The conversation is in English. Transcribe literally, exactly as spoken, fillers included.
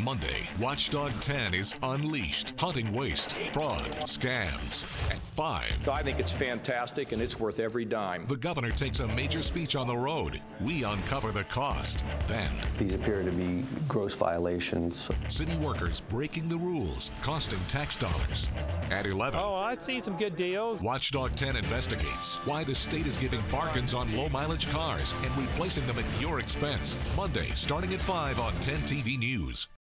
Monday, Watchdog ten is unleashed, hunting waste, fraud, scams. At five, I think it's fantastic and it's worth every dime. the governor takes a major speech on the road. We uncover the cost. Then, These appear to be gross violations. city workers breaking the rules, costing tax dollars. At eleven, Oh, I see some good deals. Watchdog ten investigates why the state is giving bargains on low-mileage cars and replacing them at your expense. Monday, starting at five on ten T V News.